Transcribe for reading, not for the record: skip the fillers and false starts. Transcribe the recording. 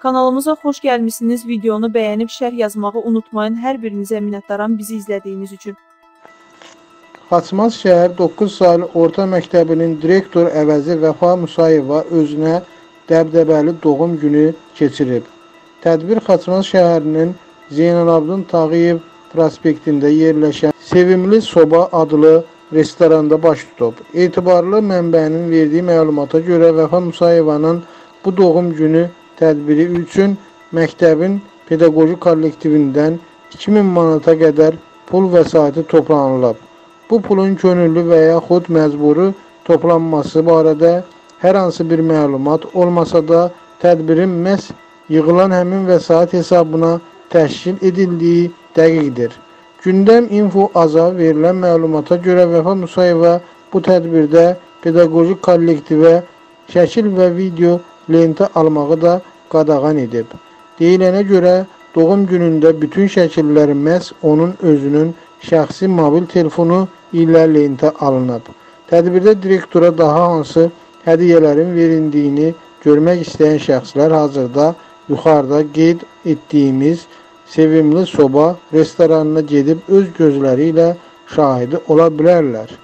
Kanalımıza xoş gəlmişsiniz. Videonu bəyənib şərh yazmağı unutmayın. Hər birinizə minnətdaram bizi izlədiyiniz üçün. Xaçmaz şəhər 9 saylı orta məktəbinin direktor əvəzi Vəfa Musayeva özünə dəbdəbəli doğum günü keçirib. Tədbir Xaçmaz şəhərinin Zeynalabdin Tağıyev prospektində yerləşən Sevimli Soba adlı restoranda baş tutub. Etibarlı mənbənin verdiyi məlumata görə Vəfa Musayevanın bu doğum günü tədbiri üçün məktəbin pedaqoji kollektivindən 2000 manata qədər pul vəsaiti toplanılıb. Bu pulun könüllü və yaxud məcburi toplanması barədə hər hansı bir məlumat olmasa da tədbirin məhz yığılan həmin vəsait hesabına təşkil edildiyi dəqiqdir. Gündəm info aza verilən məlumata görə Vəfa Musayeva bu tədbirdə pedaqoji kollektivə şəkil və video lentə almağı da qadağan edib. Deyilənə görə doğum günündə bütün şəkillər məhz onun özünün şəxsi mobil telefonu ilə lentə alınıb. Tədbirdə direktora daha hansı hədiyyələrin verildiyini görmək istəyən şəxslər hazırda yuxarıda qeyd etdiyimiz Sevimli Soba restoranına gedib öz gözləri ilə şahidi ola bilərlər.